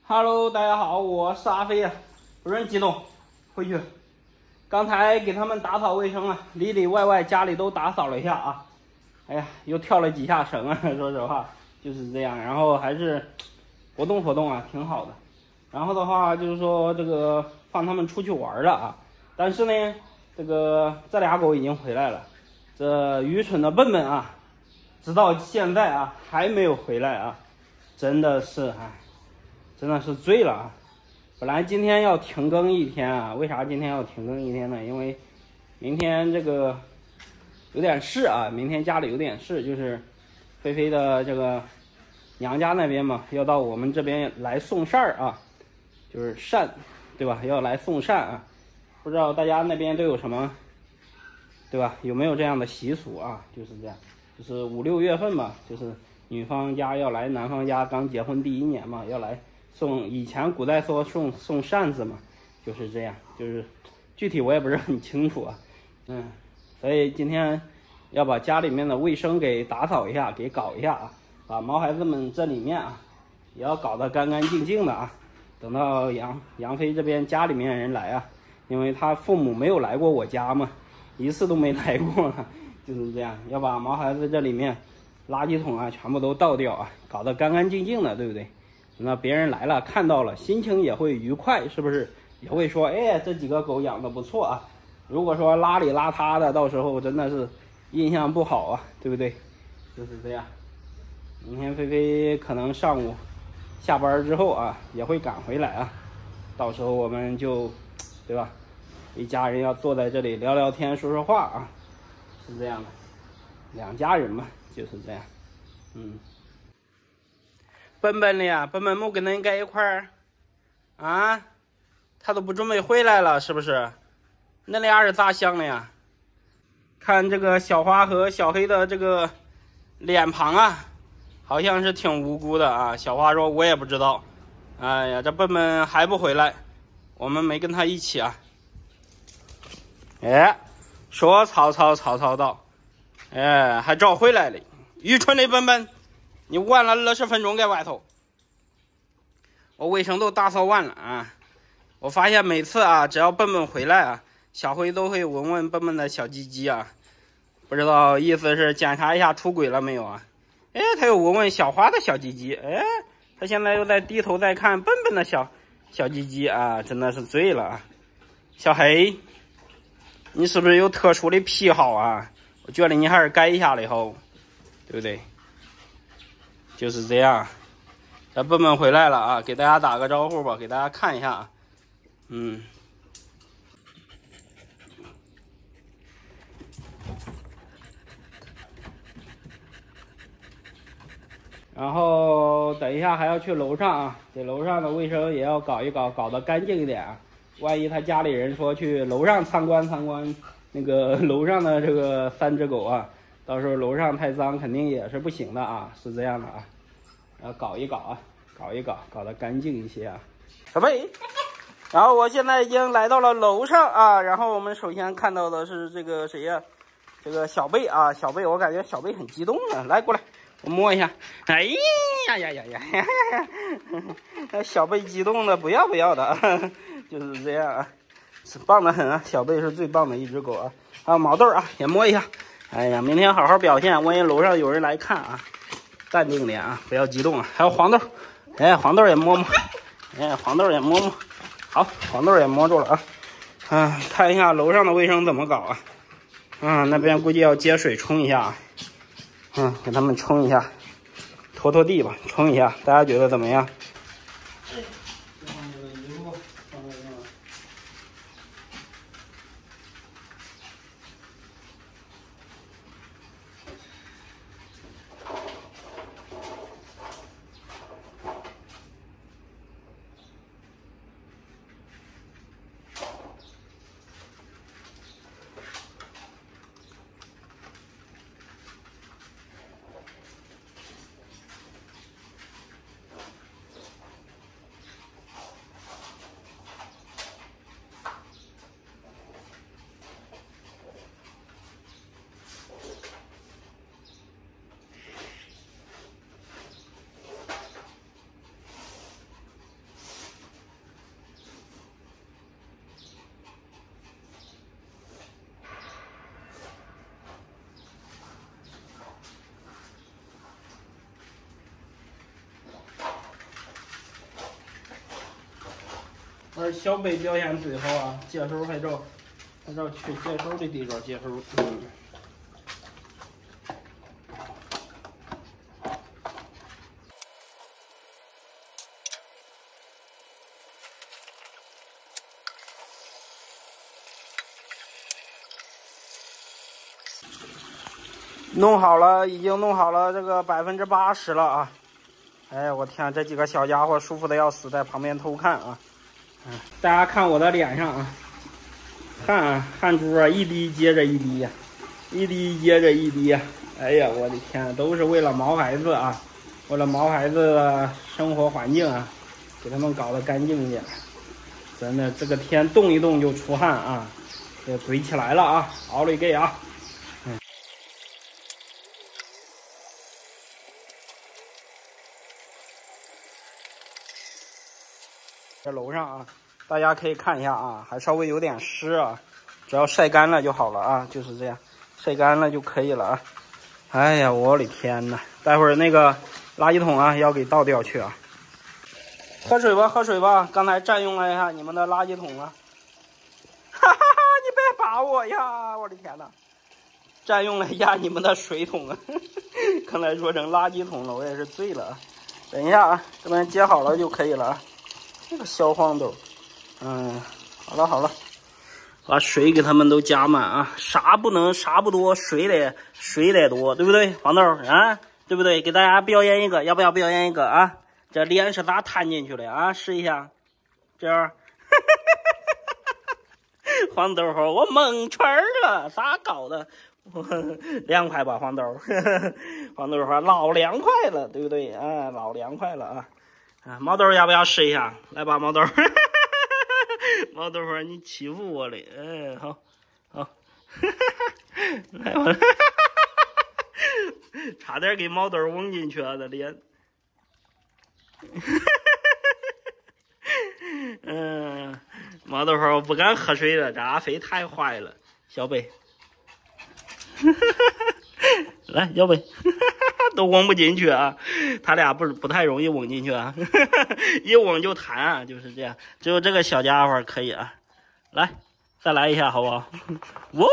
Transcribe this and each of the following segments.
Hello， 大家好，我是阿飞呀，不是很激动，回去。刚才给他们打扫卫生啊，里里外外家里都打扫了一下啊。哎呀，又跳了几下绳啊，说实话就是这样。然后还是活动活动啊，挺好的。然后的话就是说这个放他们出去玩了啊，但是呢，这俩狗已经回来了，这愚蠢的笨笨啊，直到现在啊还没有回来啊，真的是真的是醉了啊！本来今天要停更一天啊，为啥今天要停更一天呢？因为明天这个有点事啊，明天家里有点事，就是菲菲的这个娘家那边嘛，要到我们这边来送扇儿啊，就是扇，对吧？要来送扇啊，不知道大家那边都有什么，对吧？有没有这样的习俗啊？就是这样，就是5、6月份嘛，就是女方家要来男方家，刚结婚第1年嘛，要来。以前古代说送扇子嘛，就是这样，就是具体我也不是很清楚啊，所以今天要把家里面的卫生给打扫一下，给搞一下啊，把毛孩子们这里面啊也要搞得干干净净的啊，等到杨飞这边家里面人来啊，因为他父母没有来过我家嘛，一次都没来过，就是这样，要把毛孩子这里面垃圾桶啊全部都倒掉啊，搞得干干净净的，对不对？那别人来了看到了，心情也会愉快，是不是？也会说，哎，这几个狗养的不错啊。如果说邋里邋遢的，到时候真的是印象不好啊，对不对？就是这样。明天菲菲可能上午下班之后啊，也会赶回来啊。到时候我们就，对吧？一家人要坐在这里聊聊天，说说话啊，是这样的。2家人嘛，就是这样。笨笨的呀，笨笨没跟恁在一块儿啊，他都不准备回来了，是不是？那俩是咋想的呀？看这个小花和小黑的这个脸庞啊，好像是挺无辜的啊。小花说：“我也不知道。”哎呀，这笨笨还不回来，我们没跟他一起啊。哎，说吵到，哎，还找回来了，愚蠢的笨笨！你玩了20分钟在外头，我卫生都打扫完了啊！我发现每次啊，只要笨笨回来啊，小辉都会闻闻笨笨的小鸡鸡啊，不知道意思是检查一下出轨了没有啊？哎，他又闻闻小花的小鸡鸡，哎，他现在又在低头在看笨笨的小鸡鸡啊，真的是醉了啊！小黑，你是不是有特殊的癖好啊？我觉得你还是改一下了以后，对不对？就是这样，这笨笨回来了啊，给大家打个招呼吧，给大家看一下。然后等一下还要去楼上啊，这楼上的卫生也要搞一搞，搞得干净一点啊。万一他家里人说去楼上参观那个楼上的这个3只狗啊，到时候楼上太脏肯定也是不行的啊，是这样的啊。要搞一搞啊，搞得干净一些啊，小贝。然后我现在已经来到了楼上啊，然后我们首先看到的是这个谁呀？这个小贝啊，小贝，我感觉小贝很激动啊，来过来，我摸一下。哎呀，小贝激动的不要的，就是这样啊，是棒的很啊，小贝是最棒的一只狗啊。还有毛豆啊，也摸一下。哎呀，明天好好表现，万一楼上有人来看啊。淡定点啊，不要激动啊！还有黄豆，哎，黄豆也摸摸，哎，黄豆也摸摸，好，黄豆也摸住了啊。看一下楼上的卫生怎么搞啊？那边估计要接水冲一下，给他们冲一下，拖地吧，冲一下，大家觉得怎么样？ 会儿小北表现最好啊，接手还找去接手的地方接手。弄好了，已经弄好了这个80%了啊！哎，我天，这几个小家伙舒服的要死，在旁边偷看啊！大家看我的脸上啊，汗珠啊，一滴接着一滴呀，一滴接着一滴呀！哎呀，我的天，都是为了毛孩子啊，为了毛孩子的生活环境啊，给他们搞得干净一点。真的，这个天动一动就出汗啊，这堆起来了啊，熬了一个啊！这楼上啊，大家可以看一下啊，还稍微有点湿啊，只要晒干了就好了啊，就是这样，晒干了就可以了啊。哎呀，我的天呐，待会儿那个垃圾桶啊要给倒掉去啊。喝水吧，喝水吧，刚才占用了一下你们的垃圾桶啊。哈哈哈，你别打我呀，我的天呐，占用了一下你们的水桶啊，刚才说成垃圾桶了，我也是醉了啊。等一下啊，这边接好了就可以了啊。这个小黄豆，好了好了，把水给他们都加满啊，啥不多，水得多，对不对？黄豆啊，对不对？给大家表演一个，要不要表演一个啊？这脸是咋摊进去的啊？试一下，这样，黄豆我蒙圈了，咋搞的？凉快吧，黄豆，黄豆说老凉快了，对不对啊？老凉快了啊。毛豆要不要试一下？来吧，毛豆。毛豆说：“你欺负我了。”好，好，来吧。差点给毛豆蒙进去啊，这脸。毛豆说：“我不敢喝水了，这阿飞太坏了。”小北，来，小北。都嗡不进去啊，他俩不太容易嗡进去啊，一嗡就弹啊，就是这样。只有这个小家伙可以啊，来，再来一下好不好？哇，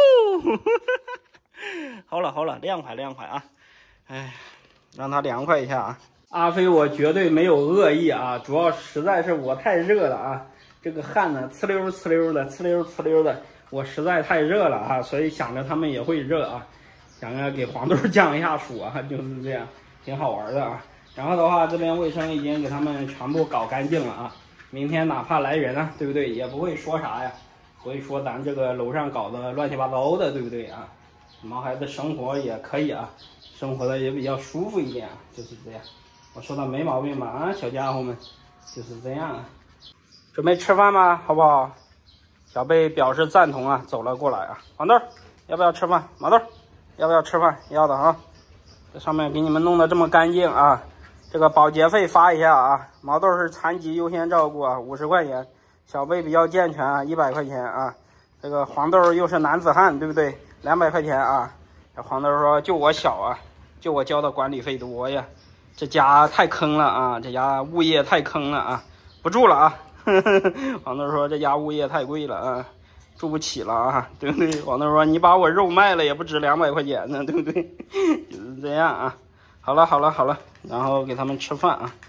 好了，凉快啊！哎，让他凉快一下啊。阿飞，我绝对没有恶意啊，主要实在是我太热了啊，这个汗呢呲溜的，我实在太热了啊，所以想着他们也会热啊。想要给黄豆降一下暑啊，就是这样，挺好玩的啊。然后的话，这边卫生已经给他们全部搞干净了啊。明天哪怕来人啊，对不对？也不会说啥呀，不会说咱这个楼上搞得乱七八糟的，对不对啊？毛孩子生活也可以啊，生活的也比较舒服一点啊，就是这样。我说的没毛病吧？啊，小家伙们，就是这样啊。准备吃饭吗？好不好？小贝表示赞同啊，走了过来啊。黄豆，要不要吃饭？毛豆。要不要吃饭？要的啊！这上面给你们弄得这么干净啊！这个保洁费发一下啊！毛豆是残疾优先照顾啊，50块钱；小贝比较健全啊，100块钱啊。这个黄豆又是男子汉，对不对？200块钱啊！这黄豆说：“就我小啊，就我交的管理费多呀，这家太坑了啊！这家物业太坑了啊！不住了啊！”黄豆说：“这家物业太贵了啊！”住不起了啊，对不对？黄豆说：“你把我肉卖了也不值200块钱呢，对不对？”就是这样啊。好了，然后给他们吃饭啊。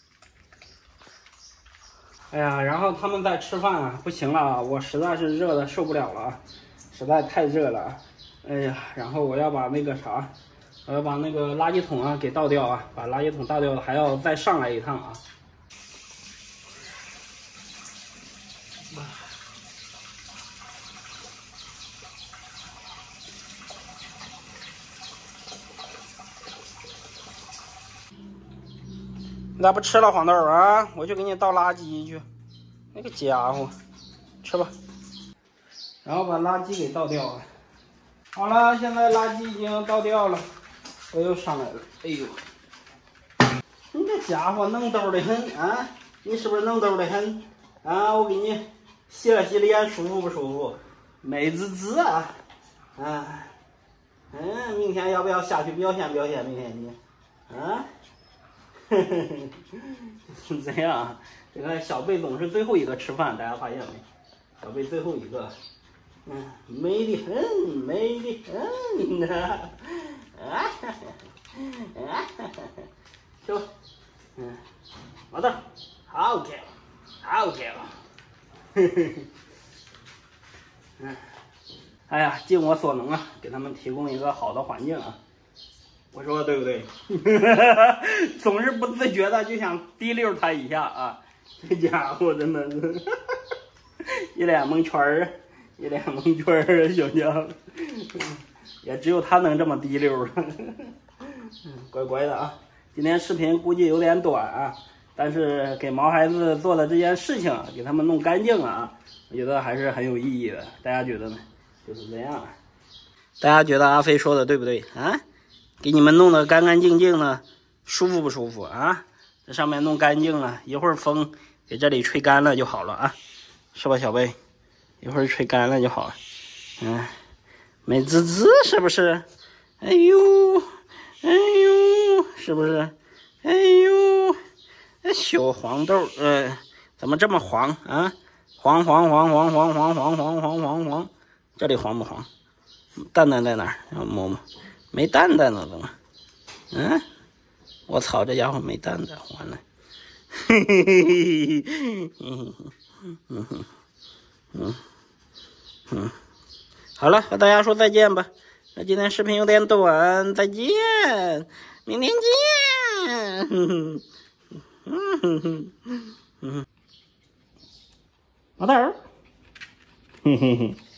哎呀，然后他们在吃饭啊，不行了啊，我实在是热的受不了了啊，实在太热了啊。哎呀，然后我要把那个啥，我要把那个垃圾桶啊给倒掉啊，把垃圾桶倒掉了，还要再上来一趟啊。你咋不吃了，黄豆啊？我去给你倒垃圾去。那个家伙，吃吧。然后把垃圾给倒掉了。好了，现在垃圾已经倒掉了，我又上来了。哎呦，你这家伙弄兜的很啊！你是不是弄兜的很啊？我给你洗了洗脸，舒服不舒服？美滋滋啊！啊，明天要不要下去表现表现？明天你啊？ 怎样？这个小贝总是最后一个吃饭，大家发现没？小贝最后一个，美得很，美得很呐！去吧，毛豆，好跳，好跳，哎呀，尽我所能啊，给他们提供一个好的环境啊。我说对不对？总是不自觉的就想提溜他一下啊！这家伙真的是一脸蒙圈儿，一脸蒙圈儿，小家伙，也只有他能这么提溜了。乖乖的啊！今天视频估计有点短啊，但是给毛孩子做的这件事情，给他们弄干净了啊，我觉得还是很有意义的。大家觉得呢？就是这样。大家觉得阿飞说的对不对啊？给你们弄得干干净净的，舒服不舒服啊？这上面弄干净了，一会儿风给这里吹干了就好了啊，是吧，小贝？一会儿吹干了就好了。美滋滋是不是？哎呦，哎呦，是不是？哎呦，小黄豆，怎么这么黄啊？黄，这里黄不黄？蛋蛋在哪儿？让我摸摸。没蛋蛋呢，怎么？我操，这家伙没蛋蛋，完了。好了，和大家说再见吧。那今天视频有点短，再见，明天见。毛豆儿，